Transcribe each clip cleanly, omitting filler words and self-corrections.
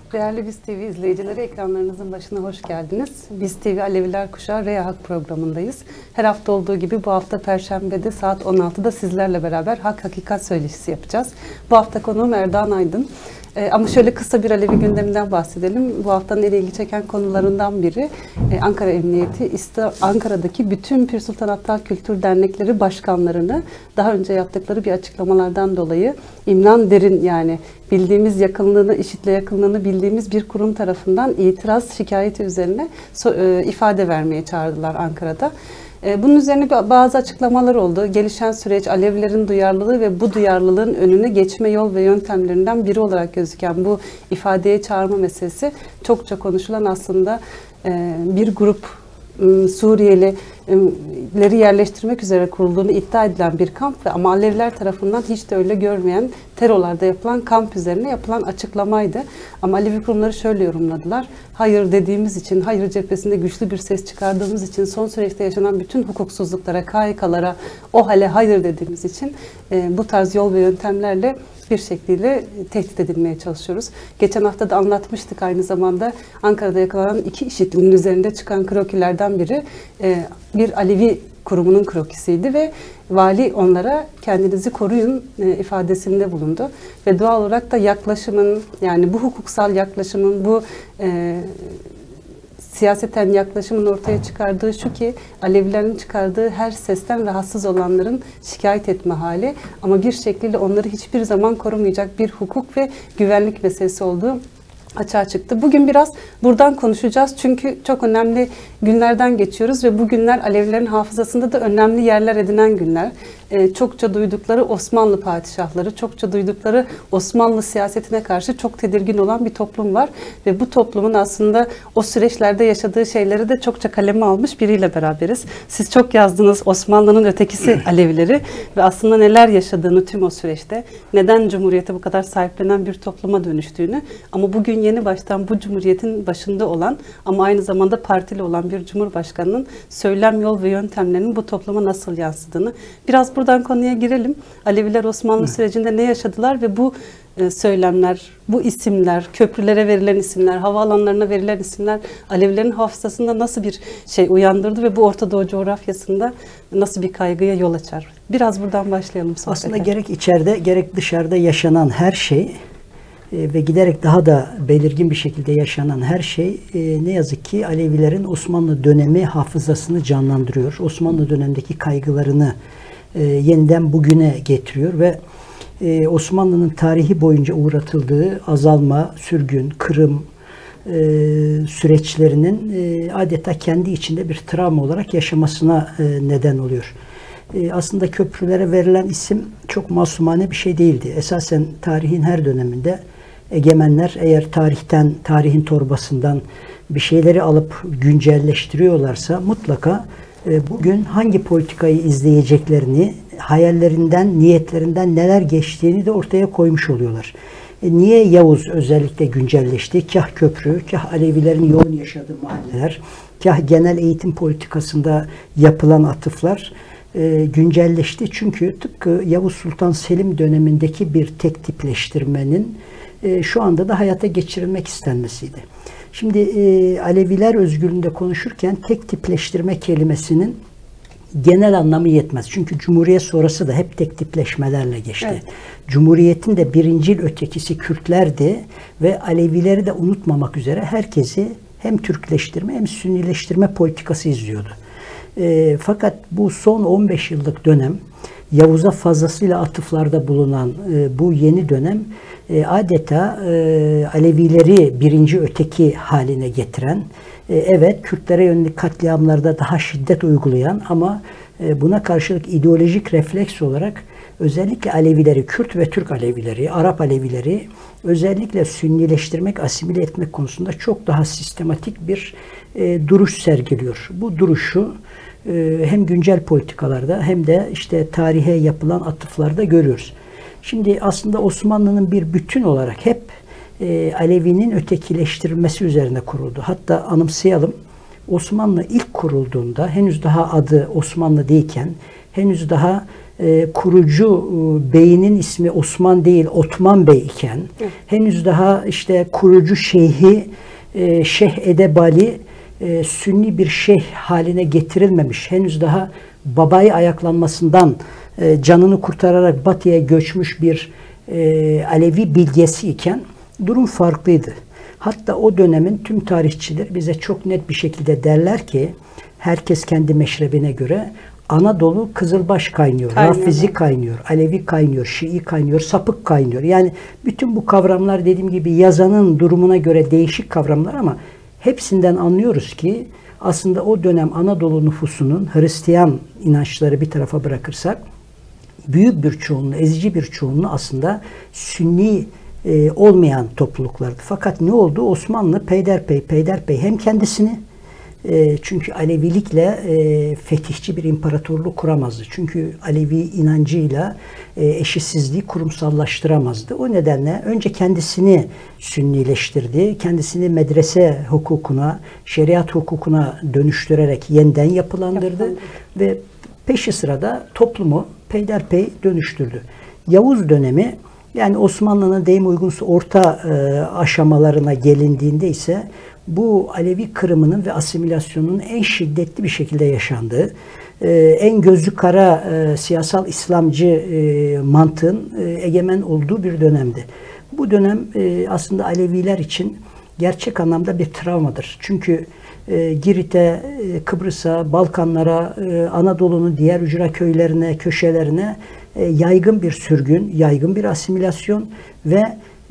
Değerli Biz TV izleyicileri, ekranlarınızın başına hoş geldiniz. Biz TV Aleviler Kuşağı Hak programındayız. Her hafta olduğu gibi bu hafta Perşembe'de saat 16'da sizlerle beraber Hak Hakikat söyleşisi yapacağız. Bu hafta konuğum Erdoğan Aydın. Ama şöyle kısa bir Alevi gündeminden bahsedelim. Bu haftanın en ilgi çeken konularından biri Ankara Emniyeti, Ankara'daki bütün Pir Sultan Abdal Kültür Dernekleri başkanlarını daha önce yaptıkları bir açıklamalardan dolayı İmran Derin, yani bildiğimiz yakınlığını, IŞİD'le yakınlığını bildiğimiz bir kurum tarafından itiraz şikayeti üzerine ifade vermeye çağırdılar Ankara'da. Bunun üzerine bazı açıklamalar oldu. Gelişen süreç, Alevilerin duyarlılığı ve bu duyarlılığın önüne geçme yol ve yöntemlerinden biri olarak gözüken bu ifadeye çağırma meselesi çokça konuşulan, aslında bir grup Suriyelileri yerleştirmek üzere kurulduğunu iddia edilen bir kamp ve ama Aleviler tarafından hiç de öyle görmeyen Terolarda yapılan kamp üzerine yapılan açıklamaydı. Ama Alevi kurumları şöyle yorumladılar: hayır dediğimiz için, hayır cephesinde güçlü bir ses çıkardığımız için, son süreçte yaşanan bütün hukuksuzluklara, KHK'lara o hale hayır dediğimiz için bu tarz yol ve yöntemlerle bir şekilde tehdit edilmeye çalışıyoruz. Geçen hafta da anlatmıştık, aynı zamanda Ankara'da yakalanan 2 IŞİD'in üzerinde çıkan krokilerden biri bir Alevi kurumunun krokisiydi ve vali onlara kendinizi koruyun ifadesinde bulundu. Ve doğal olarak da yaklaşımın, yani bu hukuksal yaklaşımın, bu siyaseten yaklaşımın ortaya çıkardığı şu ki, Alevilerin çıkardığı her sesten rahatsız olanların şikayet etme hali, ama bir şekilde onları hiçbir zaman korumayacak bir hukuk ve güvenlik meselesi olduğu açığa çıktı. Bugün biraz buradan konuşacağız çünkü çok önemli günlerden geçiyoruz ve bu günler Alevilerin hafızasında da önemli yerler edinen günler. Çokça duydukları Osmanlı padişahları, çokça duydukları Osmanlı siyasetine karşı çok tedirgin olan bir toplum var ve bu toplumun aslında o süreçlerde yaşadığı şeyleri de çokça kaleme almış biriyle beraberiz. Siz çok yazdınız Osmanlı'nın ötekisi Alevileri ve aslında neler yaşadığını tüm o süreçte, neden Cumhuriyete bu kadar sahiplenen bir topluma dönüştüğünü, ama bugün yeni baştan bu Cumhuriyet'in başında olan ama aynı zamanda partili olan bir Cumhurbaşkanı'nın söylem, yol ve yöntemlerinin bu topluma nasıl yansıdığını, biraz buradan konuya girelim. Aleviler Osmanlı sürecinde ne yaşadılar ve bu söylemler, bu isimler, köprülere verilen isimler, havaalanlarına verilen isimler Alevilerin hafızasında nasıl bir şey uyandırdı ve bu Orta Doğu coğrafyasında nasıl bir kaygıya yol açar? Biraz buradan başlayalım sohbete. Aslında gerek içeride gerek dışarıda yaşanan her şey ve giderek daha da belirgin bir şekilde yaşanan her şey ne yazık ki Alevilerin Osmanlı dönemi hafızasını canlandırıyor. Osmanlı dönemindeki kaygılarını yeniden bugüne getiriyor ve Osmanlı'nın tarihi boyunca uğratıldığı azalma, sürgün, kırım süreçlerinin adeta kendi içinde bir travma olarak yaşamasına neden oluyor. Aslında köprülere verilen isim çok masumane bir şey değildi. Esasen tarihin her döneminde egemenler eğer tarihin torbasından bir şeyleri alıp güncelleştiriyorlarsa mutlaka bugün hangi politikayı izleyeceklerini, hayallerinden, niyetlerinden neler geçtiğini de ortaya koymuş oluyorlar. Niye Yavuz özellikle güncelleşti? Kah köprü, kah Alevilerin yoğun yaşadığı mahalleler, kah genel eğitim politikasında yapılan atıflar güncelleşti. Çünkü tıpkı Yavuz Sultan Selim dönemindeki bir tek tipleştirmenin şu anda da hayata geçirilmek istenmesiydi. Şimdi Aleviler özgürlüğünde konuşurken tek tipleştirme kelimesinin genel anlamı yetmez. Çünkü Cumhuriyet sonrası da hep tek tipleşmelerle geçti. Evet. Cumhuriyet'in de birincil ötekisi Kürtlerdi ve Alevileri de unutmamak üzere herkesi hem Türkleştirme hem Sünnileştirme politikası izliyordu. Fakat bu son 15 yıllık dönem, Yavuz'a fazlasıyla atıflarda bulunan bu yeni dönem adeta Alevileri birinci öteki haline getiren, evet Kürtlere yönelik katliamlarda daha şiddet uygulayan ama buna karşılık ideolojik refleks olarak özellikle Alevileri, Kürt ve Türk Alevileri, Arap Alevileri özellikle sünnileştirmek, asimile etmek konusunda çok daha sistematik bir duruş sergiliyor. Bu duruşu hem güncel politikalarda hem de işte tarihe yapılan atıflarda görüyoruz. Şimdi aslında Osmanlı'nın bir bütün olarak hep Alevinin ötekileştirilmesi üzerine kuruldu. Hatta anımsayalım, Osmanlı ilk kurulduğunda henüz daha adı Osmanlı değilken, henüz daha kurucu beyinin ismi Osman değil Otman Bey iken, henüz daha işte kurucu şeyhi Şeyh Edebali Sünni bir şeyh haline getirilmemiş, henüz daha babayı ayaklanmasından canını kurtararak batıya göçmüş bir Alevi bilgesi iken durum farklıydı. Hatta o dönemin tüm tarihçiler bize çok net bir şekilde derler ki herkes kendi meşrebine göre Anadolu Kızılbaş kaynıyor, Rafizi kaynıyor, Alevi kaynıyor, Şii kaynıyor, sapık kaynıyor. Yani bütün bu kavramlar dediğim gibi yazanın durumuna göre değişik kavramlar ama hepsinden anlıyoruz ki aslında o dönem Anadolu nüfusunun Hristiyan inançları bir tarafa bırakırsak büyük bir çoğunluğu, ezici bir çoğunluğu aslında Sünni olmayan topluluklardı. Fakat ne oldu? Osmanlı peyderpey hem kendisini çünkü Alevilikle fetihçi bir imparatorluk kuramazdı. Çünkü Alevi inancıyla eşitsizliği kurumsallaştıramazdı. O nedenle önce kendisini sünnileştirdi. Kendisini medrese hukukuna, şeriat hukukuna dönüştürerek yeniden yapılandırdı. Ve peşi sırada toplumu peyderpey dönüştürdü. Yavuz dönemi, yani Osmanlı'nın deyim uygunsa orta aşamalarına gelindiğinde ise bu Alevi kırımının ve asimilasyonunun en şiddetli bir şekilde yaşandığı, en gözü kara siyasal İslamcı mantığın egemen olduğu bir dönemdi. Bu dönem aslında Aleviler için gerçek anlamda bir travmadır. Çünkü Girit'e, Kıbrıs'a, Balkanlara, Anadolu'nun diğer ücra köylerine, köşelerine yaygın bir sürgün, yaygın bir asimilasyon ve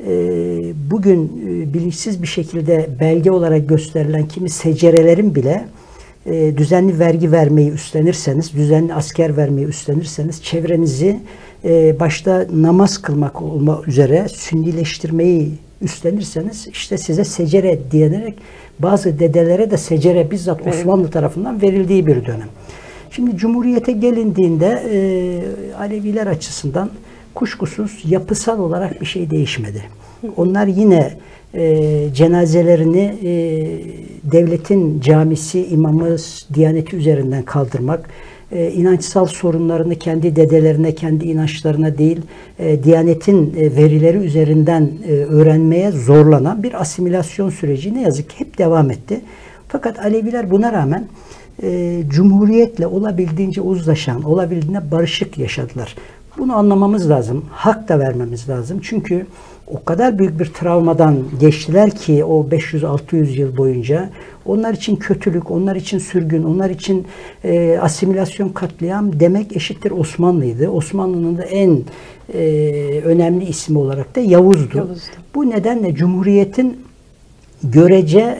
bugün bilinçsiz bir şekilde belge olarak gösterilen kimi secerelerin bile düzenli vergi vermeyi üstlenirseniz, düzenli asker vermeyi üstlenirseniz, çevrenizi başta namaz kılmak olmak üzere sünnileştirmeyi üstlenirseniz işte size secere diyenerek bazı dedelere de secere bizzat Osmanlı tarafından verildiği bir dönem. Şimdi Cumhuriyete gelindiğinde Aleviler açısından kuşkusuz yapısal olarak bir şey değişmedi. Onlar yine cenazelerini devletin camisi, imamı, diyaneti üzerinden kaldırmak, inançsal sorunlarını kendi dedelerine, kendi inançlarına değil, diyanetin verileri üzerinden öğrenmeye zorlanan bir asimilasyon süreci ne yazık ki hep devam etti. Fakat Aleviler buna rağmen Cumhuriyetle olabildiğince uzlaşan, olabildiğince barışık yaşadılar. Bunu anlamamız lazım. Hak da vermemiz lazım. Çünkü o kadar büyük bir travmadan geçtiler ki o 500-600 yıl boyunca. Onlar için kötülük, onlar için sürgün, onlar için asimilasyon, katliam demek eşittir Osmanlı'ydı. Osmanlı'nın da en önemli ismi olarak da Yavuz'du. Bu nedenle Cumhuriyet'in görece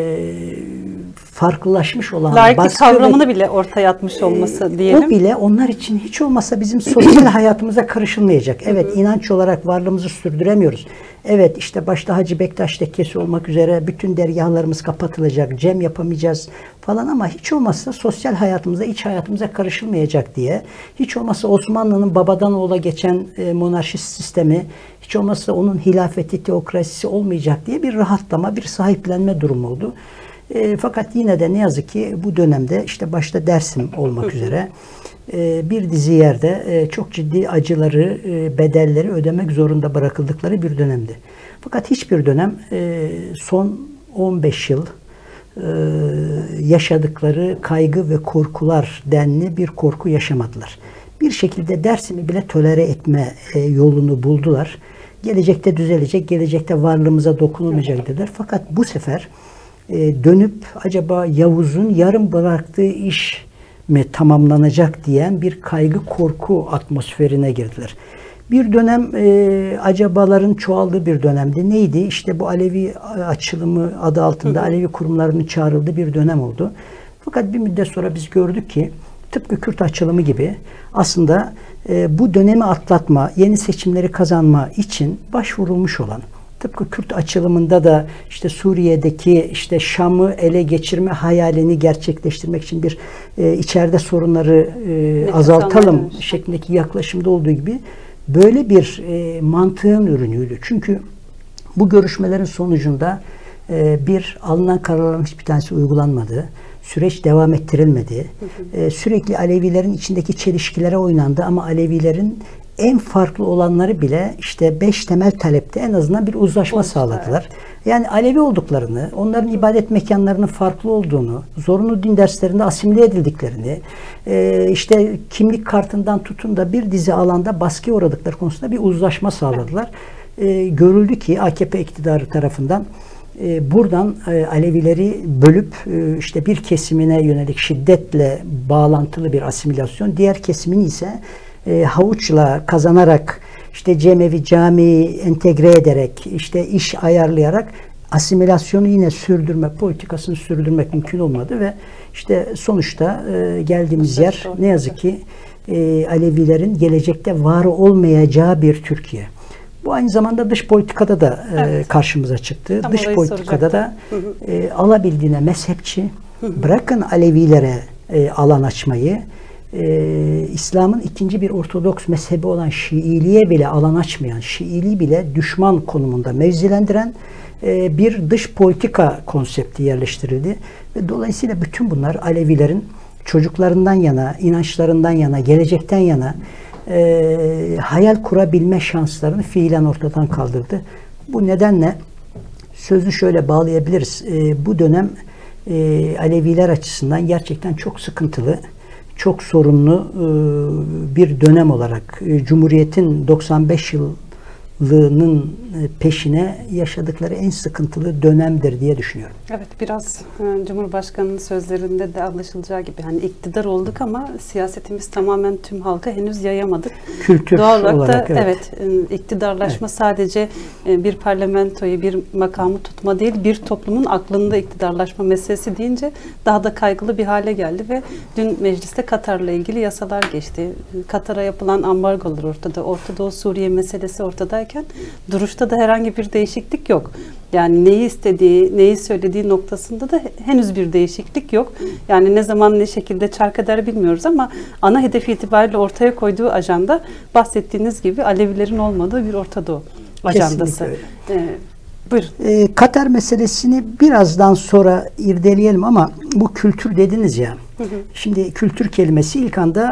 farklılaşmış olan laiklik kavramını bile ortaya atmış olması diyelim. O bile onlar için hiç olmazsa bizim sosyal hayatımıza karışılmayacak. Evet, inanç olarak varlığımızı sürdüremiyoruz. Evet, işte başta Hacı Bektaş Tekkesi olmak üzere bütün dergahlarımız kapatılacak, cem yapamayacağız falan ama hiç olmazsa sosyal hayatımıza, iç hayatımıza karışılmayacak diye, hiç olmazsa Osmanlı'nın babadan oğula geçen monarşist sistemi, hiç olmazsa onun hilafeti, teokrasisi olmayacak diye bir rahatlama, bir sahiplenme durumu oldu. Fakat yine de ne yazık ki bu dönemde işte başta Dersim olmak üzere bir dizi yerde çok ciddi acıları, bedelleri ödemek zorunda bırakıldıkları bir dönemdi. Fakat hiçbir dönem son 15 yıl yaşadıkları kaygı ve korkular denli bir korku yaşamadılar. Bir şekilde Dersim'i bile tolere etme yolunu buldular. Gelecekte düzelecek, gelecekte varlığımıza dokunulmayacak dediler. Fakat bu sefer dönüp acaba Yavuz'un yarım bıraktığı iş mi tamamlanacak diyen bir kaygı korku atmosferine girdiler. Bir dönem acabaların çoğaldığı bir dönemdi. Neydi? İşte bu Alevi açılımı adı altında Alevi kurumlarının çağrıldığı bir dönem oldu. Fakat bir müddet sonra biz gördük ki tıpkı Kürt açılımı gibi aslında bu dönemi atlatma, yeni seçimleri kazanma için başvurulmuş olan, tıpkı Kürt açılımında da işte Suriye'deki işte Şam'ı ele geçirme hayalini gerçekleştirmek için bir içeride sorunları azaltalım şeklindeki yaklaşımda olduğu gibi böyle bir mantığın ürünüydü. Çünkü bu görüşmelerin sonucunda bir alınan kararların hiçbir tanesi uygulanmadı. süreç devam ettirilmedi. Sürekli Alevilerin içindeki çelişkilere oynandı ama Alevilerin en farklı olanları bile işte 5 temel talepte en azından bir uzlaşma sağladılar. Evet. Yani Alevi olduklarını, onların ibadet mekanlarının farklı olduğunu, zorunlu din derslerinde asimile edildiklerini, işte kimlik kartından tutun da bir dizi alanda baskıya uğradıkları konusunda bir uzlaşma sağladılar. Görüldü ki AKP iktidarı tarafından buradan Alevileri bölüp işte bir kesimine yönelik şiddetle bağlantılı bir asimilasyon, diğer kesimini ise havuçla kazanarak, işte cemevi, camiyi entegre ederek, işte iş ayarlayarak asimilasyonu yine sürdürme politikasını sürdürmek mümkün olmadı ve işte sonuçta geldiğimiz yer ne yazık ki Alevilerin gelecekte var olmayacağı bir Türkiye. Bu aynı zamanda dış politikada da karşımıza çıktı. Tam dış politikada da alabildiğine mezhepçi, bırakın Alevilere alan açmayı, İslam'ın ikinci bir Ortodoks mezhebi olan Şiiliğe bile alan açmayan, Şiiliği bile düşman konumunda mevzilendiren bir dış politika konsepti yerleştirildi. Ve dolayısıyla bütün bunlar Alevilerin çocuklarından yana, inançlarından yana, gelecekten yana hayal kurabilme şanslarını fiilen ortadan kaldırdı. Bu nedenle sözü şöyle bağlayabiliriz. Bu dönem Aleviler açısından gerçekten çok sıkıntılı, çok sorunlu bir dönem olarak Cumhuriyet'in 95 yılının peşine yaşadıkları en sıkıntılı dönemdir diye düşünüyorum. Evet, biraz Cumhurbaşkanı'nın sözlerinde de anlaşılacağı gibi hani iktidar olduk ama siyasetimiz tamamen tüm halka henüz yayamadık. Kültür doğal olarak olarak da iktidarlaşma sadece bir parlamentoyu, bir makamı tutma değil, bir toplumun aklında iktidarlaşma meselesi deyince daha da kaygılı bir hale geldi ve dün mecliste Katar'la ilgili yasalar geçti. Katar'a yapılan ambargolar ortada, Orta Doğu Suriye meselesi ortadayken duruşta da herhangi bir değişiklik yok. Yani neyi istediği, neyi söylediği noktasında da henüz bir değişiklik yok. Yani ne zaman ne şekilde çark eder bilmiyoruz ama ana hedef itibariyle ortaya koyduğu ajanda bahsettiğiniz gibi Alevilerin olmadığı bir Orta Doğu ajandası. Buyurun. Katar meselesini birazdan sonra irdeleyelim ama bu kültür dediniz ya. Şimdi kültür kelimesi ilk anda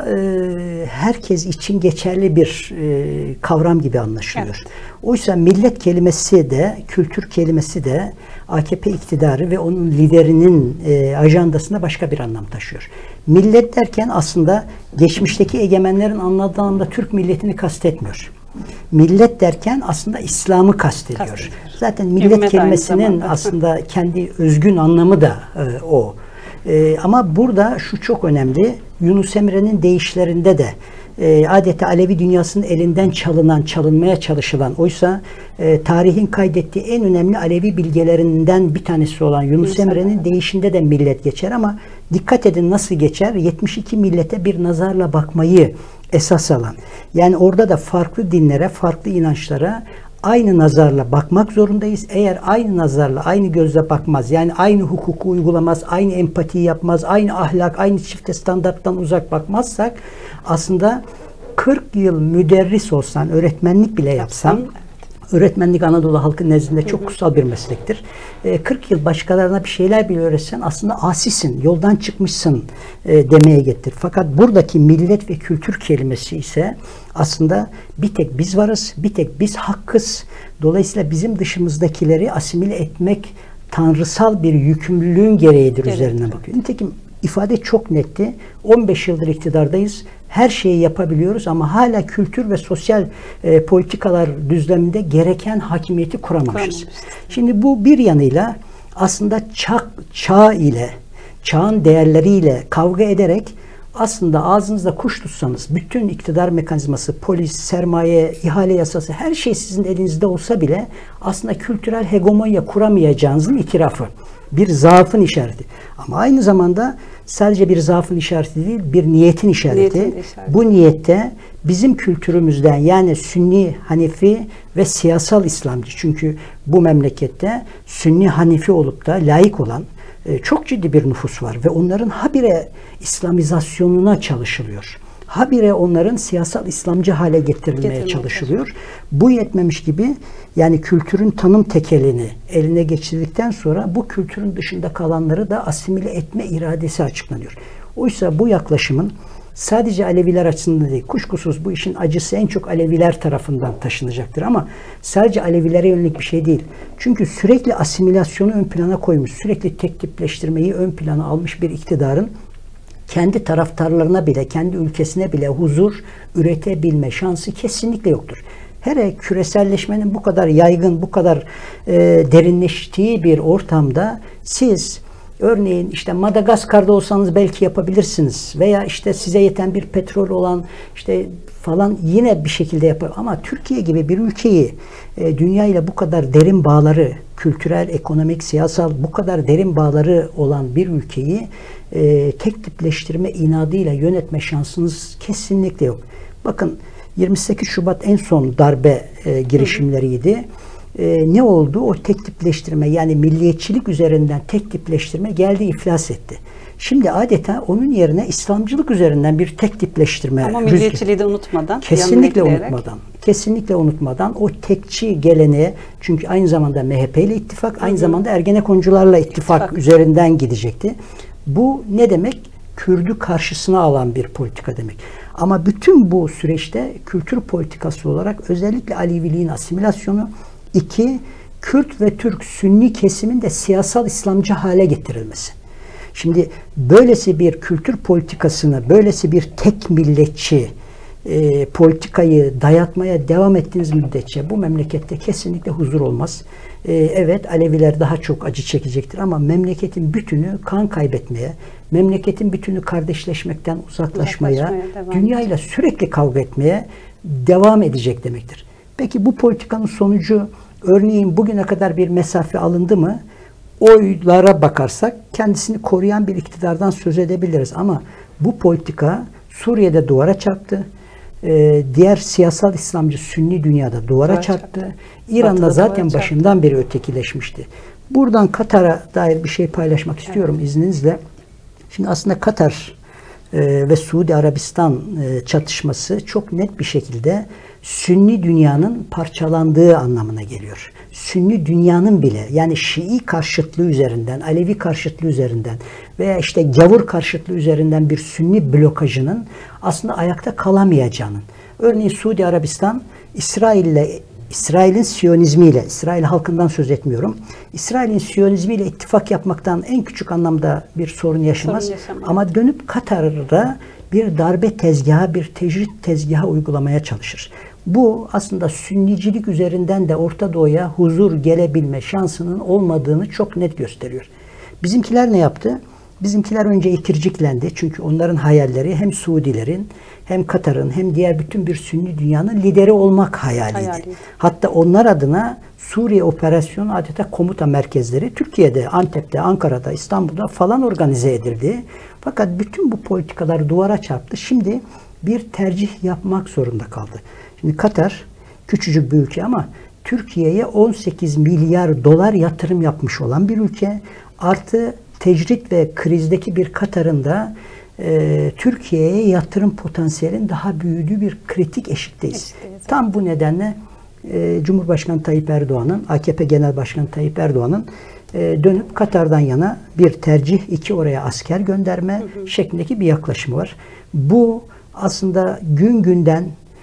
herkes için geçerli bir kavram gibi anlaşılıyor. Evet. Oysa millet kelimesi de, kültür kelimesi de AKP iktidarı ve onun liderinin ajandasında başka bir anlam taşıyor. Millet derken aslında geçmişteki egemenlerin anladığı anda Türk milletini kastetmiyor. Millet derken aslında İslam'ı kastediyor. Zaten millet kelimesinin aslında kendi özgün anlamı da o. Ama burada şu çok önemli. Yunus Emre'nin deyişlerinde de adeta Alevi dünyasının elinden çalınmaya çalışılan, oysa tarihin kaydettiği en önemli Alevi bilgelerinden bir tanesi olan Yunus Emre'nin deyişinde de millet geçer ama dikkat edin nasıl geçer? 72 millete bir nazarla bakmayı esas alan. Yani orada da farklı dinlere, farklı inançlara aynı nazarla bakmak zorundayız. Eğer aynı nazarla, aynı gözle bakmaz, yani aynı hukuku uygulamaz, aynı empatiyi yapmaz, aynı ahlak, aynı çifte standarttan uzak bakmazsak aslında 40 yıl müderris olsan, öğretmenlik bile yapsan, öğretmenlik Anadolu halkı nezdinde çok kutsal bir meslektir. 40 yıl başkalarına bir şeyler bile öğretsen aslında asisin, yoldan çıkmışsın demeye getir. Fakat buradaki millet ve kültür kelimesi ise aslında bir tek biz varız, bir tek biz hakkız. Dolayısıyla bizim dışımızdakileri asimile etmek tanrısal bir yükümlülüğün gereğidir üzerine bakıyor. Nitekim ifade çok netti. 15 yıldır iktidardayız. Her şeyi yapabiliyoruz ama hala kültür ve sosyal politikalar düzleminde gereken hakimiyeti kuramamışız. Şimdi bu bir yanıyla aslında çağ ile, çağın değerleriyle kavga ederek aslında ağzınızda kuş tutsanız bütün iktidar mekanizması, polis, sermaye, ihale yasası her şey sizin elinizde olsa bile aslında kültürel hegemonya kuramayacağınızın itirafı. Bir zaafın işareti. Ama aynı zamanda sadece bir zaafın işareti değil, bir niyetin işareti. Bu niyette bizim kültürümüzden yani Sünni, Hanefi ve siyasal İslamcı. Çünkü bu memlekette Sünni, Hanefi olup da laik olan çok ciddi bir nüfus var ve onların habire İslamizasyonuna çalışılıyor. habire onların siyasal İslamcı hale getirilmeye çalışılıyor. Bu yetmemiş gibi yani kültürün tanım tekelini eline geçirdikten sonra bu kültürün dışında kalanları da asimile etme iradesi açıklanıyor. Oysa bu yaklaşımın sadece Aleviler açısından değil, kuşkusuz bu işin acısı en çok Aleviler tarafından taşınacaktır ama sadece Alevilere yönelik bir şey değil. Çünkü sürekli asimilasyonu ön plana koymuş, sürekli tek tipleştirmeyi ön plana almış bir iktidarın kendi taraftarlarına bile, kendi ülkesine bile huzur üretebilme şansı kesinlikle yoktur. Hele küreselleşmenin bu kadar yaygın, bu kadar derinleştiği bir ortamda siz örneğin işte Madagaskar'da olsanız belki yapabilirsiniz veya işte size yeten bir petrol olan işte falan yine bir şekilde yapar. Ama Türkiye gibi bir ülkeyi dünya ile bu kadar derin bağları, kültürel, ekonomik, siyasal bu kadar derin bağları olan bir ülkeyi tek tipleştirme inadıyla yönetme şansınız kesinlikle yok. Bakın 28 Şubat en son darbe girişimleriydi. Ne oldu? O tek tipleştirme yani milliyetçilik üzerinden tek tipleştirme geldi iflas etti. Şimdi adeta onun yerine İslamcılık üzerinden bir tek tipleştirme. Ama milliyetçiliği de unutmadan. Kesinlikle unutmadan o tekçi geleneğe, çünkü aynı zamanda MHP ile ittifak, aynı zamanda Ergenekoncularla ittifak üzerinden gidecekti. Bu ne demek? Kürdü karşısına alan bir politika demek. Ama bütün bu süreçte kültür politikası olarak özellikle Aleviliğin asimilasyonu, 2. Kürt ve Türk Sünni kesimin de siyasal İslamcı hale getirilmesi. Şimdi böylesi bir kültür politikasını, böylesi bir tek milletçi politikayı dayatmaya devam ettiğiniz müddetçe bu memlekette kesinlikle huzur olmaz. Evet, Aleviler daha çok acı çekecektir ama memleketin bütünü kan kaybetmeye, memleketin bütünü kardeşleşmekten uzaklaşmaya, dünyayla sürekli kavga etmeye devam edecek demektir. Peki bu politikanın sonucu, örneğin bugüne kadar bir mesafe alındı mı? Oylara bakarsak kendisini koruyan bir iktidardan söz edebiliriz. Ama bu politika Suriye'de duvara çarptı. Diğer siyasal İslamcı Sünni dünyada duvara çarptı. İran'da zaten başından beri ötekileşmişti. Buradan Katar'a dair bir şey paylaşmak istiyorum izninizle. Şimdi aslında Katar ve Suudi Arabistan çatışması çok net bir şekilde Sünni dünyanın parçalandığı anlamına geliyor. Sünni dünyanın bile yani Şii karşıtlığı üzerinden, Alevi karşıtlığı üzerinden veya işte gavur karşıtlığı üzerinden bir Sünni blokajının aslında ayakta kalamayacağının. Örneğin Suudi Arabistan İsrail'in Siyonizmiyle, İsrail halkından söz etmiyorum, İsrail'in Siyonizmiyle ittifak yapmaktan en küçük anlamda bir sorun yaşamaz. Ama dönüp Katar'a bir darbe tezgahı, bir tecrit tezgahı uygulamaya çalışır. Bu aslında Sünnicilik üzerinden de Orta Doğu'ya huzur gelebilme şansının olmadığını çok net gösteriyor. Bizimkiler ne yaptı? Bizimkiler önce itirciklendi. Çünkü onların hayalleri hem Suudilerin hem Katar'ın hem diğer bütün bir Sünni dünyanın lideri olmak hayaliydi. Hatta onlar adına Suriye operasyonu adeta komuta merkezleri Türkiye'de, Antep'te, Ankara'da, İstanbul'da falan organize edildi. Fakat bütün bu politikalar duvara çarptı. Şimdi bir tercih yapmak zorunda kaldı. Şimdi Katar küçücük bir ülke ama Türkiye'ye 18 milyar dolar yatırım yapmış olan bir ülke. Artı tecrit ve krizdeki bir Katar'ın da Türkiye'ye yatırım potansiyelin daha büyüdüğü bir kritik eşikteyiz. Tam bu nedenle Cumhurbaşkanı Tayyip Erdoğan'ın, AKP Genel Başkanı Tayyip Erdoğan'ın dönüp Katar'dan yana bir tercih, 2 oraya asker gönderme şeklindeki bir yaklaşımı var. Bu aslında gün günden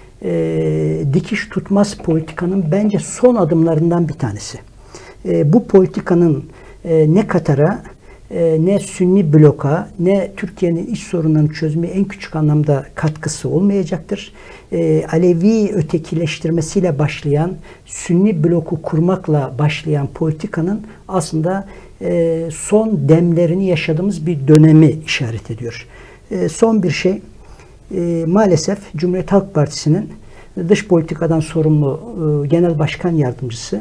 dikiş tutmaz politikanın bence son adımlarından bir tanesi. Bu politikanın ne Katar'a, ne Sünni bloka, ne Türkiye'nin iç sorunlarını çözmeye en küçük anlamda katkısı olmayacaktır. Alevi ötekileştirmesiyle başlayan, Sünni bloku kurmakla başlayan politikanın aslında son demlerini yaşadığımız bir dönemi işaret ediyor. Son bir şey, maalesef Cumhuriyet Halk Partisi'nin dış politikadan sorumlu Genel Başkan Yardımcısı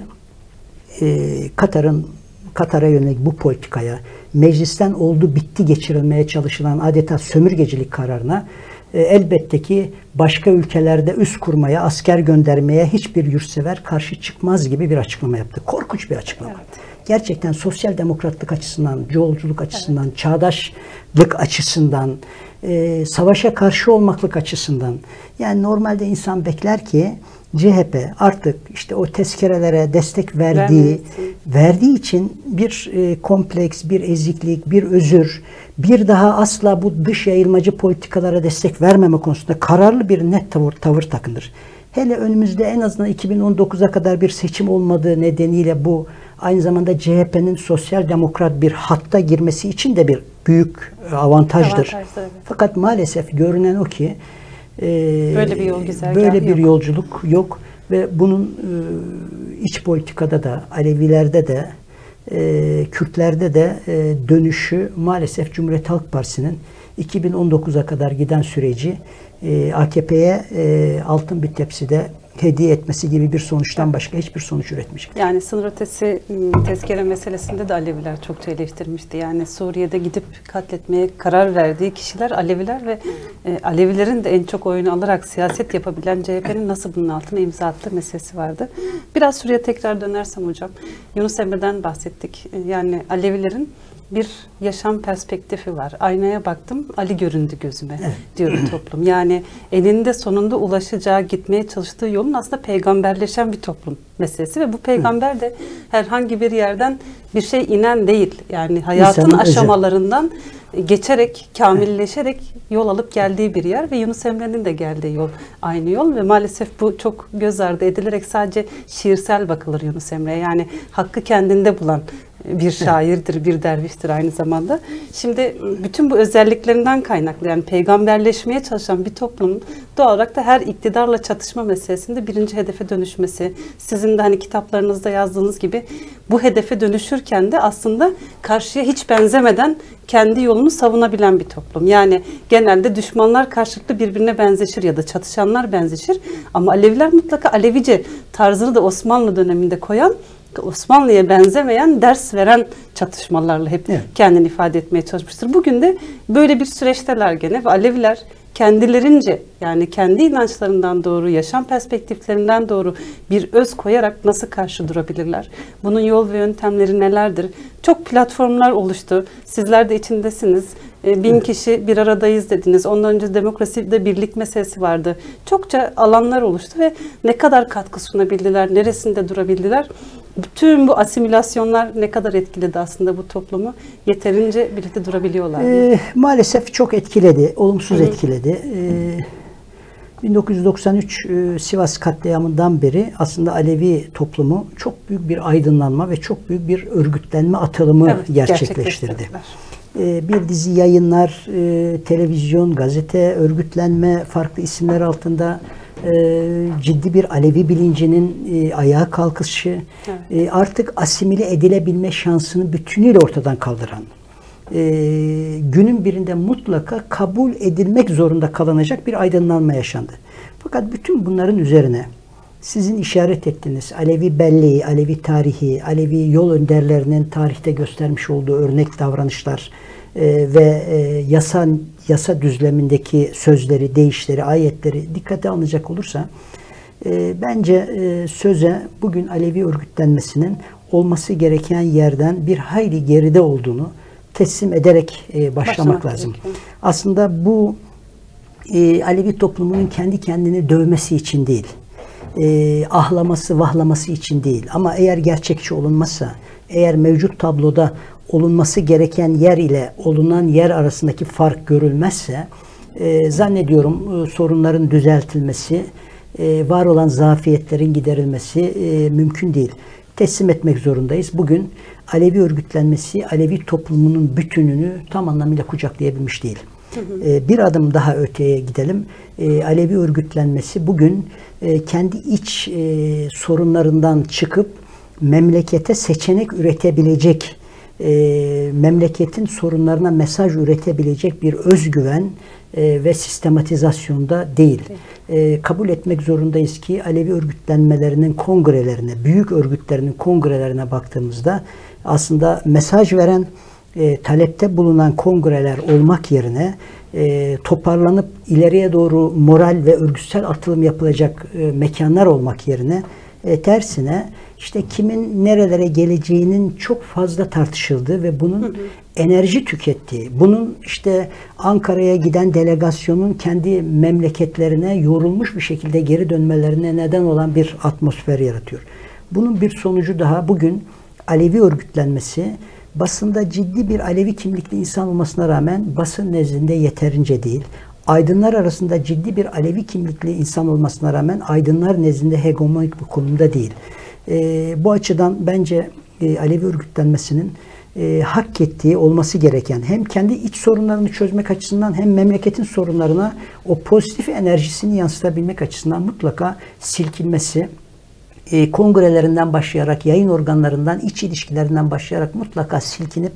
Katar'a yönelik bu politikaya, meclisten oldu bitti geçirilmeye çalışılan adeta sömürgecilik kararına elbette ki başka ülkelerde üs kurmaya, asker göndermeye hiçbir yurtsever karşı çıkmaz gibi bir açıklama yaptı. Korkunç bir açıklama. Evet. Gerçekten sosyal demokratlık açısından, yolculuk açısından, evet, çağdaşlık açısından, savaşa karşı olmaklık açısından, yani normalde insan bekler ki CHP artık işte o tezkerelere destek verdiği için bir kompleks, bir eziklik, bir özür, bir daha asla bu dış yayılmacı politikalara destek vermeme konusunda kararlı bir net tavır takınır. Hele önümüzde en azından 2019'a kadar bir seçim olmadığı nedeniyle bu aynı zamanda CHP'nin sosyal demokrat bir hatta girmesi için de bir büyük avantajdır. Evet. Fakat maalesef görünen o ki böyle bir yolculuk yok ve bunun iç politikada da, Alevilerde de, Kürtlerde de dönüşü maalesef Cumhuriyet Halk Partisi'nin 2019'a kadar giden süreci AKP'ye altın bir tepside hediye etmesi gibi bir sonuçtan başka hiçbir sonuç üretmeyecek. Yani sınır ötesi tezkere meselesinde de Aleviler çokça eleştirmişti. Yani Suriye'de gidip katletmeye karar verdiği kişiler Aleviler ve Alevilerin de en çok oyunu alarak siyaset yapabilen CHP'nin nasıl bunun altına imza attığı meselesi vardı. Biraz şuraya tekrar dönersem hocam, Yunus Emre'den bahsettik. Yani Alevilerin bir yaşam perspektifi var. Aynaya baktım, Ali göründü gözüme, evet, diyor toplum. Yani eninde sonunda ulaşacağı, gitmeye çalıştığı yolun aslında peygamberleşen bir toplum meselesi ve bu peygamber de herhangi bir yerden bir şey inen değil. Yani hayatın İnsanın aşamalarından geçerek, kamilleşerek yol alıp geldiği bir yer ve Yunus Emre'nin de geldiği yol aynı yol ve maalesef bu çok göz ardı edilerek sadece şiirsel bakılır Yunus Emre'ye. Yani hakkı kendinde bulan bir şairdir, bir derviştir aynı zamanda. Şimdi bütün bu özelliklerinden kaynaklı, yani peygamberleşmeye çalışan bir toplumun doğal olarak da her iktidarla çatışma meselesinde birinci hedefe dönüşmesi, sizin de hani kitaplarınızda yazdığınız gibi bu hedefe dönüşürken de aslında karşıya hiç benzemeden kendi yolunu savunabilen bir toplum. Yani genelde düşmanlar karşılıklı birbirine benzeşir ya da çatışanlar benzeşir ama Aleviler mutlaka Alevice tarzını da Osmanlı döneminde koyan, Osmanlı'ya benzemeyen, ders veren çatışmalarla hep kendini ifade etmeye çalışmıştır. Bugün de böyle bir süreçteler gene ve Aleviler kendilerince, yani kendi inançlarından doğru, yaşam perspektiflerinden doğru bir öz koyarak nasıl karşı durabilirler? Bunun yol ve yöntemleri nelerdir? Çok platformlar oluştu. Sizler de içindesiniz. 1000 kişi bir aradayız dediniz. Ondan önce demokraside birlik meselesi vardı. Çokça alanlar oluştu ve ne kadar katkı sunabildiler, neresinde durabildiler? Bütün bu asimilasyonlar ne kadar etkiledi aslında bu toplumu? Yeterince birlikte durabiliyorlar mı? Maalesef çok etkiledi, olumsuz etkiledi. 1993 Sivas katliamından beri aslında Alevi toplumu çok büyük bir aydınlanma ve çok büyük bir örgütlenme atılımı gerçekleştirdi. Bir dizi yayınlar, televizyon, gazete, örgütlenme, farklı isimler altında ciddi bir Alevi bilincinin ayağa kalkışı, artık asimile edilebilme şansını bütünüyle ortadan kaldıran, günün birinde mutlaka kabul edilmek zorunda kalınacak bir aydınlanma yaşandı. Fakat bütün bunların üzerine sizin işaret ettiğiniz Alevi belleği, Alevi tarihi, Alevi yol önderlerinin tarihte göstermiş olduğu örnek davranışlar ve yasa düzlemindeki sözleri, deyişleri, ayetleri dikkate alınacak olursa bence söze bugün Alevi örgütlenmesinin olması gereken yerden bir hayli geride olduğunu teslim ederek başlamak lazım. Gerekiyor. Aslında bu Alevi toplumunun kendi kendini dövmesi için değil, ahlaması, vahlaması için değil. Ama eğer gerçekçi olunmazsa, eğer mevcut tabloda olunması gereken yer ile olunan yer arasındaki fark görülmezse, zannediyorum sorunların düzeltilmesi, var olan zafiyetlerin giderilmesi mümkün değil. Teslim etmek zorundayız. Bugün Alevi örgütlenmesi, Alevi toplumunun bütününü tam anlamıyla kucaklayabilmiş değil. Bir adım daha öteye gidelim. Alevi örgütlenmesi bugün kendi iç sorunlarından çıkıp memlekete seçenek üretebilecek, memleketin sorunlarına mesaj üretebilecek bir özgüven ve sistematizasyonda değil. Kabul etmek zorundayız ki Alevi örgütlenmelerinin kongrelerine, büyük örgütlerinin kongrelerine baktığımızda aslında mesaj veren, talepte bulunan kongreler olmak yerine toparlanıp ileriye doğru moral ve örgütsel atılım yapılacak mekanlar olmak yerine tersine işte kimin nerelere geleceğinin çok fazla tartışıldığı ve bunun enerji tükettiği, bunun işte Ankara'ya giden delegasyonun kendi memleketlerine yorulmuş bir şekilde geri dönmelerine neden olan bir atmosfer yaratıyor. Bunun bir sonucu daha bugün Alevi örgütlenmesi, basında ciddi bir Alevi kimlikli insan olmasına rağmen basın nezdinde yeterince değil. Aydınlar arasında ciddi bir Alevi kimlikli insan olmasına rağmen aydınlar nezdinde hegemonik bir konumda değil. Bu açıdan bence Alevi örgütlenmesinin hak ettiği, olması gereken hem kendi iç sorunlarını çözmek açısından hem memleketin sorunlarına o pozitif enerjisini yansıtabilmek açısından mutlaka silkinmesi, kongrelerinden başlayarak, yayın organlarından, iç ilişkilerinden başlayarak mutlaka silkinip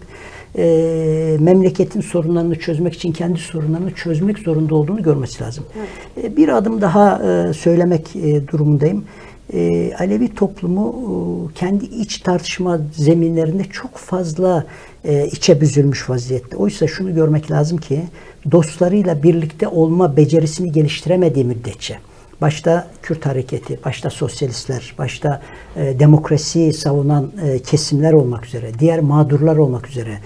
memleketin sorunlarını çözmek için kendi sorunlarını çözmek zorunda olduğunu görmesi lazım. Evet. Bir adım daha söylemek durumundayım. Alevi toplumu kendi iç tartışma zeminlerinde çok fazla içe büzülmüş vaziyette. Oysa şunu görmek lazım ki dostlarıyla birlikte olma becerisini geliştiremediği müddetçe, başta Kürt hareketi, başta sosyalistler, başta demokrasiyi savunan kesimler olmak üzere, diğer mağdurlar olmak üzere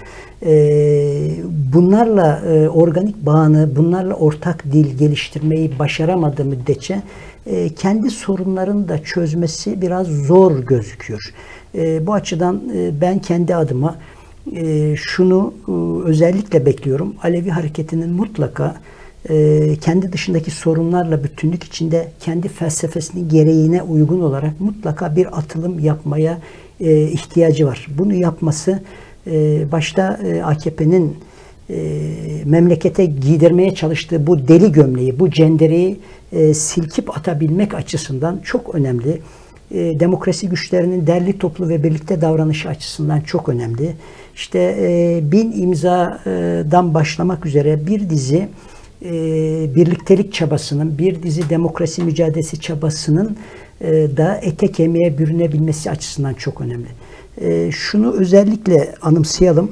bunlarla organik bağını, bunlarla ortak dil geliştirmeyi başaramadığı müddetçe kendi sorunlarını da çözmesi biraz zor gözüküyor. Bu açıdan ben kendi adıma şunu özellikle bekliyorum. Alevi hareketinin mutlaka kendi dışındaki sorunlarla bütünlük içinde kendi felsefesinin gereğine uygun olarak mutlaka bir atılım yapmaya ihtiyacı var. Bunu yapması başta AKP'nin memlekete giydirmeye çalıştığı bu deli gömleği, bu cendereyi silkip atabilmek açısından çok önemli. Demokrasi güçlerinin derli toplu ve birlikte davranışı açısından çok önemli. İşte 1000 imzadan başlamak üzere bir dizi birliktelik çabasının, bir dizi demokrasi mücadelesi çabasının da ete kemiğe bürünebilmesi açısından çok önemli. Şunu özellikle anımsayalım.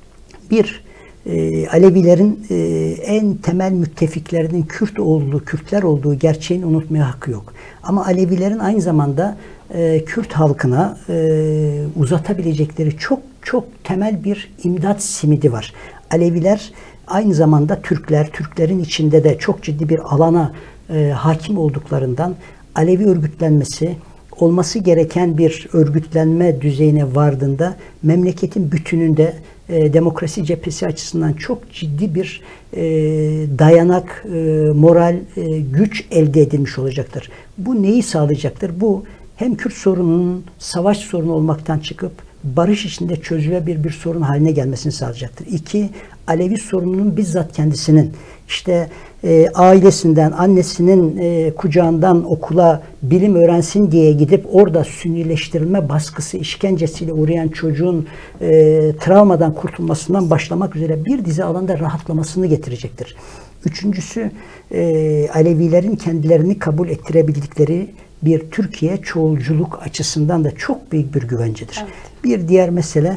Alevilerin en temel müttefiklerinin Kürtler olduğu gerçeğini unutmaya hakkı yok. Ama Alevilerin aynı zamanda Kürt halkına uzatabilecekleri çok temel bir imdat simidi var. Aleviler aynı zamanda Türklerin içinde de çok ciddi bir alana hakim olduklarından Alevi örgütlenmesi olması gereken bir örgütlenme düzeyine vardığında memleketin bütününde demokrasi cephesi açısından çok ciddi bir dayanak, moral, güç elde edilmiş olacaktır. Bu neyi sağlayacaktır? Bu hem Kürt sorununun savaş sorunu olmaktan çıkıp barış içinde çözülebilir bir sorun haline gelmesini sağlayacaktır. 2, Alevi sorununun bizzat kendisinin işte ailesinden, annesinin kucağından okula bilim öğrensin diye gidip orada sünnileştirilme baskısı, işkencesiyle uğrayan çocuğun travmadan kurtulmasından başlamak üzere bir dizi alanda rahatlamasını getirecektir. Üçüncüsü, Alevilerin kendilerini kabul ettirebildikleri bir Türkiye çoğulculuk açısından da çok büyük bir güvencedir. Evet. Bir diğer mesele,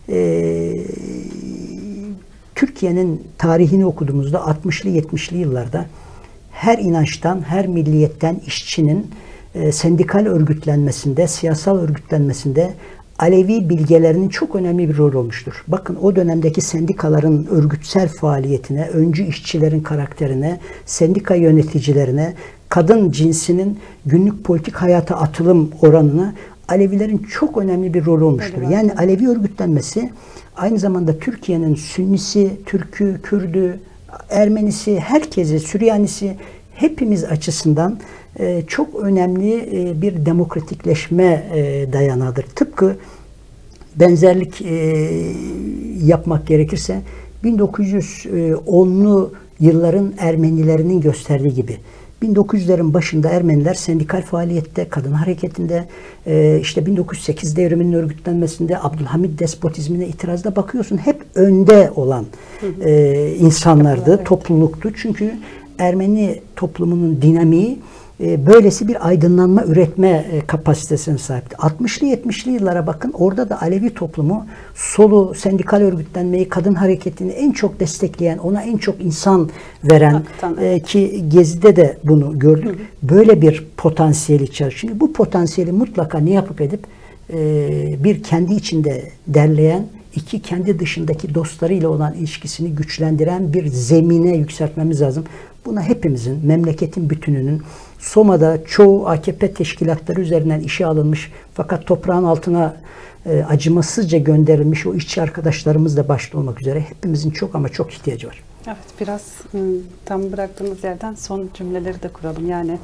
Türkiye'nin tarihini okuduğumuzda 60'lı 70'li yıllarda her inançtan, her milliyetten işçinin sendikal örgütlenmesinde, siyasal örgütlenmesinde Alevi bilgelerinin çok önemli bir rol olmuştur. Bakın o dönemdeki sendikaların örgütsel faaliyetine, öncü işçilerin karakterine, sendika yöneticilerine, kadın cinsinin günlük politik hayata atılım oranına Alevilerin çok önemli bir rol olmuştur. Yani Alevi örgütlenmesi aynı zamanda Türkiye'nin Sünnisi, Türk'ü, Kürd'ü, Ermenisi, herkesi, Süryanisi hepimiz açısından çok önemli bir demokratikleşme dayanağıdır. Tıpkı benzerlik yapmak gerekirse 1910'lu yılların Ermenilerinin gösterdiği gibi 1900'lerin başında Ermeniler sendikal faaliyette, kadın hareketinde, işte 1908 devriminin örgütlenmesinde, Abdülhamit despotizmine itirazda bakıyorsun hep önde olan insanlardı, topluluktu. Çünkü Ermeni toplumunun dinamiği böylesi bir aydınlanma üretme kapasitesine sahipti. 60'lı 70'li yıllara bakın, orada da Alevi toplumu solu, sendikal örgütlenmeyi, kadın hareketini en çok destekleyen, ona en çok insan veren ki Gezi'de de bunu gördük. Böyle bir potansiyeli içerir. Şimdi bu potansiyeli mutlaka ne yapıp edip bir kendi içinde derleyen, iki kendi dışındaki dostlarıyla olan ilişkisini güçlendiren bir zemine yükseltmemiz lazım. Buna hepimizin, memleketin bütününün, Soma'da çoğu AKP teşkilatları üzerinden işe alınmış fakat toprağın altına acımasızca gönderilmiş o işçi arkadaşlarımız da başta olmak üzere hepimizin çok ama çok ihtiyacı var. Evet, biraz tam bıraktığımız yerden son cümleleri de kuralım. Yani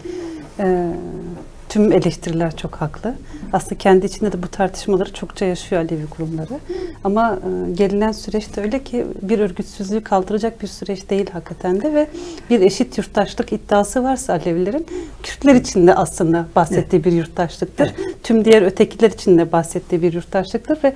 tüm eleştiriler çok haklı. Aslında kendi içinde de bu tartışmaları çokça yaşıyor Alevi kurumları. Ama gelinen süreç de öyle ki bir örgütsüzlüğü kaldıracak bir süreç değil hakikaten de ve bir eşit yurttaşlık iddiası varsa Alevilerin, Kürtler için de aslında bahsettiği bir yurttaşlıktır. Evet. Tüm diğer ötekiler için de bahsettiği bir yurttaşlıktır ve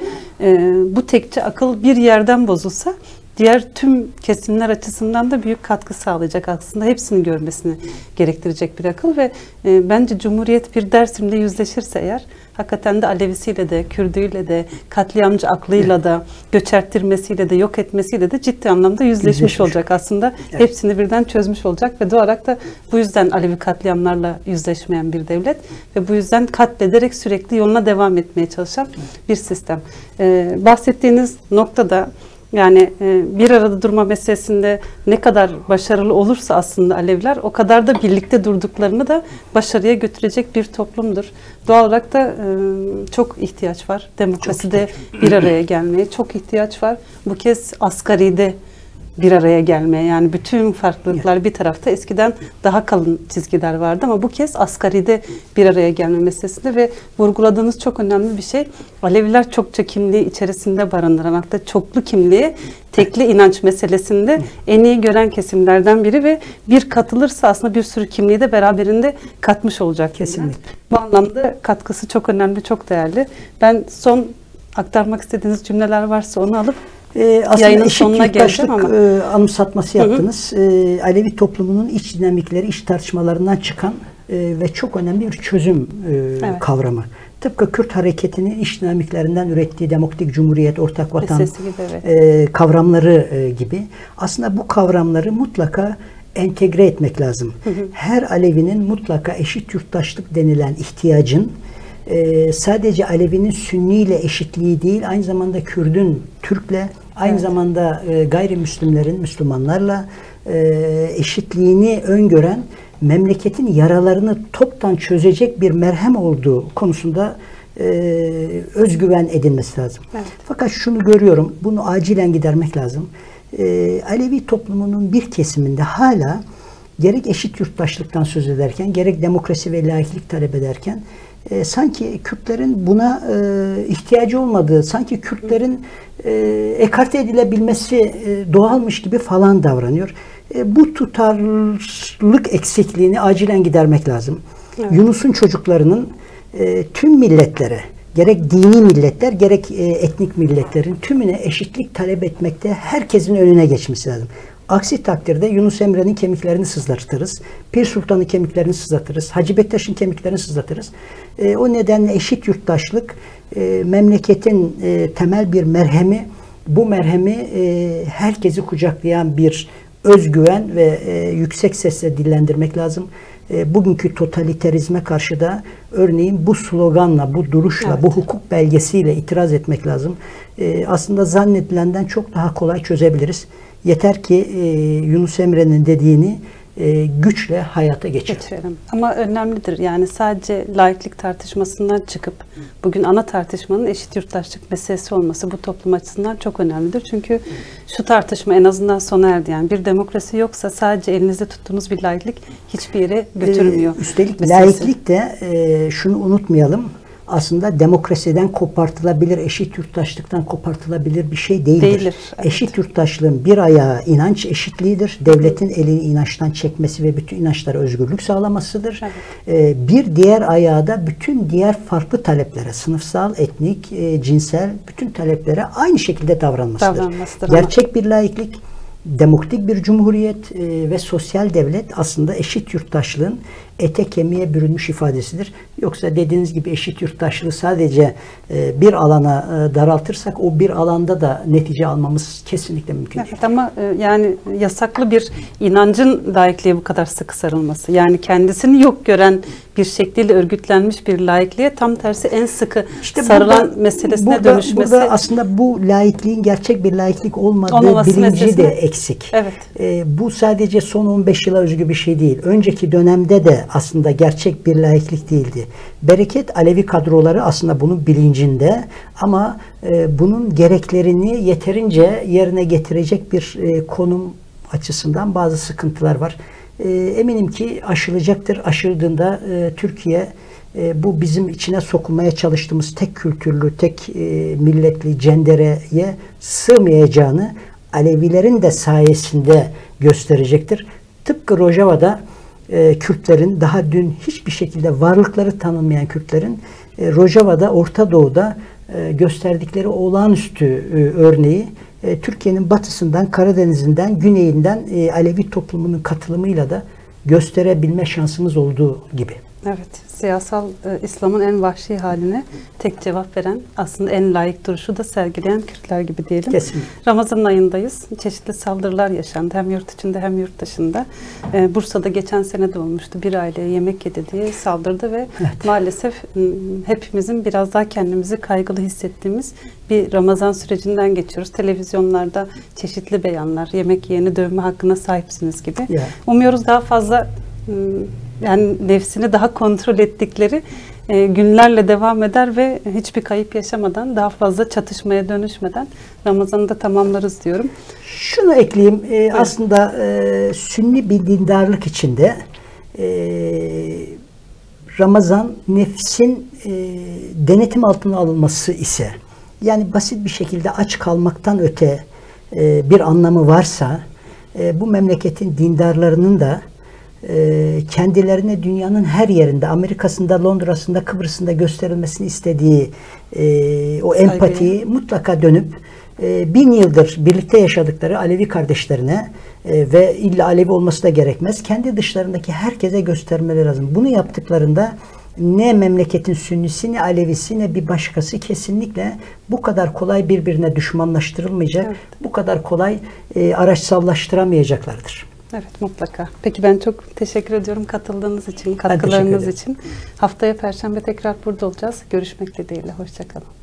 bu tekçe akıl bir yerden bozulsa diğer tüm kesimler açısından da büyük katkı sağlayacak, aslında hepsini görmesini gerektirecek bir akıl ve bence Cumhuriyet bir Dersim'le yüzleşirse eğer, hakikaten de Alevisiyle de, Kürdüyle de, katliamcı aklıyla da, göçerttirmesiyle de, yok etmesiyle de ciddi anlamda yüzleşmiş olacak aslında. Evet. Hepsini birden çözmüş olacak ve doğarak da bu yüzden Alevi katliamlarla yüzleşmeyen bir devlet ve bu yüzden katlederek sürekli yoluna devam etmeye çalışan bir sistem. Bahsettiğiniz noktada, yani bir arada durma meselesinde ne kadar başarılı olursa aslında Aleviler, o kadar da birlikte durduklarını da başarıya götürecek bir toplumdur. Doğal olarak da çok ihtiyaç var. Demokraside bir araya gelmeye çok ihtiyaç var. Bu kez asgaride bir araya gelmeye, yani bütün farklılıklar bir tarafta, eskiden daha kalın çizgiler vardı ama bu kez asgaride bir araya gelme meselesinde ve vurguladığınız çok önemli bir şey, Aleviler çokça kimliği içerisinde barındıran, hatta çoklu kimliği, tekli inanç meselesinde en iyi gören kesimlerden biri ve bir katılırsa aslında bir sürü kimliği de beraberinde katmış olacak. Kesinlikle. Bu anlamda katkısı çok önemli, çok değerli. Ben son aktarmak istediğiniz cümleler varsa onu alıp aslında eşit yurttaşlık anımsatması yaptınız. Alevi toplumunun iç dinamikleri, iç tartışmalarından çıkan ve çok önemli bir çözüm kavramı. Tıpkı Kürt hareketinin iç dinamiklerinden ürettiği demokratik cumhuriyet, ortak vatan gibi, kavramları gibi. Aslında bu kavramları mutlaka entegre etmek lazım. Her Alevinin mutlaka eşit yurttaşlık denilen ihtiyacın sadece Alevinin Sünni ile eşitliği değil, aynı zamanda Kürdün Türk'le, aynı zamanda gayrimüslimlerin Müslümanlarla eşitliğini öngören, memleketin yaralarını toptan çözecek bir merhem olduğu konusunda özgüven edinmesi lazım. Evet. Fakat şunu görüyorum, bunu acilen gidermek lazım. Alevi toplumunun bir kesiminde hala gerek eşit yurttaşlıktan söz ederken, gerek demokrasi ve laiklik talep ederken sanki Kürtlerin buna ihtiyacı olmadığı, sanki Kürtlerin ekarte edilebilmesi doğalmış gibi falan davranıyor. Bu tutarlılık eksikliğini acilen gidermek lazım. Evet. Yunus'un çocuklarının tüm milletlere, gerek dini milletler, gerek etnik milletlerin tümüne eşitlik talep etmekte herkesin önüne geçmesi lazım. Aksi takdirde Yunus Emre'nin kemiklerini sızlatırız. Pir Sultan'ın kemiklerini sızlatırız. Hacı Bektaş'ın kemiklerini sızlatırız. O nedenle eşit yurttaşlık memleketin temel bir merhemi. Bu merhemi herkesi kucaklayan bir özgüven ve yüksek sesle dillendirmek lazım. Bugünkü totaliterizme karşı da örneğin bu sloganla, bu duruşla, bu hukuk belgesiyle itiraz etmek lazım. Aslında zannedilenden çok daha kolay çözebiliriz. Yeter ki Yunus Emre'nin dediğini güçle hayata geçirelim. Ama önemlidir. Yani sadece laiklik tartışmasından çıkıp bugün ana tartışmanın eşit yurttaşlık meselesi olması bu toplum açısından çok önemlidir. Çünkü şu tartışma en azından sona erdi. Yani bir demokrasi yoksa sadece elinizde tuttuğunuz bir laiklik hiçbir yere götürmüyor. Üstelik laiklik de şunu unutmayalım. Aslında demokrasiden kopartılabilir, eşit yurttaşlıktan kopartılabilir bir şey değildir. Evet. Eşit yurttaşlığın bir ayağı inanç eşitliğidir. Devletin elini inançtan çekmesi ve bütün inançlara özgürlük sağlamasıdır. Evet. Bir diğer ayağı da bütün diğer farklı taleplere, sınıfsal, etnik, cinsel bütün taleplere aynı şekilde davranmasıdır. Gerçek bir laiklik, demokratik bir cumhuriyet ve sosyal devlet aslında eşit yurttaşlığın ete kemiğe bürünmüş ifadesidir. Yoksa dediğiniz gibi eşit yurttaşlığı sadece bir alana daraltırsak o bir alanda da netice almamız kesinlikle mümkün değil. Evet, ama yani yasaklı bir inancın laikliğe bu kadar sıkı sarılması, yani kendisini yok gören bir şekliyle örgütlenmiş bir laikliğe tam tersi en sıkı sarılan meselesine dönüşmesi. Burada aslında bu laikliğin gerçek bir laiklik olmadığı bilinci de eksik. Evet. Bu sadece son 15 yıla özgü bir şey değil. Önceki dönemde de aslında gerçek bir laiklik değildi. Bereket Alevi kadroları aslında bunun bilincinde ama bunun gereklerini yeterince yerine getirecek bir konum açısından bazı sıkıntılar var. Eminim ki aşılacaktır. Aşıldığında Türkiye bu bizim içine sokulmaya çalıştığımız tek kültürlü, tek milletli cendereye sığmayacağını Alevilerin de sayesinde gösterecektir. Tıpkı Rojava'da Kürtlerin, daha dün hiçbir şekilde varlıkları tanınmayan Kürtlerin Rojava'da, Orta Doğu'da gösterdikleri olağanüstü örneği Türkiye'nin batısından, Karadeniz'inden, güneyinden Alevi toplumunun katılımıyla da gösterebilme şansımız olduğu gibi. Evet, siyasal İslam'ın en vahşi haline tek cevap veren, aslında en layık duruşu da sergileyen Kürtler gibi diyelim. Kesinlikle. Ramazan ayındayız. Çeşitli saldırılar yaşandı. Hem yurt içinde hem yurt dışında. Bursa'da geçen sene de olmuştu. Bir aileye yemek yedi diye saldırdı ve evet, maalesef hepimizin biraz daha kendimizi kaygılı hissettiğimiz bir Ramazan sürecinden geçiyoruz. Televizyonlarda çeşitli beyanlar, yemek yiyeni dövme hakkına sahipsiniz gibi. Yeah. Umuyoruz daha fazla yani nefsini daha kontrol ettikleri günlerle devam eder ve hiçbir kayıp yaşamadan, daha fazla çatışmaya dönüşmeden Ramazan'ı da tamamlarız diyorum. Şunu ekleyeyim. Evet. Aslında Sünni bir dindarlık içinde Ramazan nefsin denetim altına alınması ise, yani basit bir şekilde aç kalmaktan öte bir anlamı varsa, bu memleketin dindarlarının da kendilerine dünyanın her yerinde, Amerika'sında, Londra'sında, Kıbrıs'ında gösterilmesini istediği o empatiyi mutlaka dönüp 1000 yıldır birlikte yaşadıkları Alevi kardeşlerine ve illa Alevi olması da gerekmez, kendi dışlarındaki herkese göstermeleri lazım. Bunu yaptıklarında ne memleketin Sünnisi, ne Alevisi, ne bir başkası kesinlikle bu kadar kolay birbirine düşmanlaştırılmayacak, evet, bu kadar kolay araçsallaştıramayacaklardır. Evet, mutlaka. Peki, ben çok teşekkür ediyorum katıldığınız için, katkılarınız için. Haftaya Perşembe tekrar burada olacağız. Görüşmek dileğiyle. Hoşça kalın.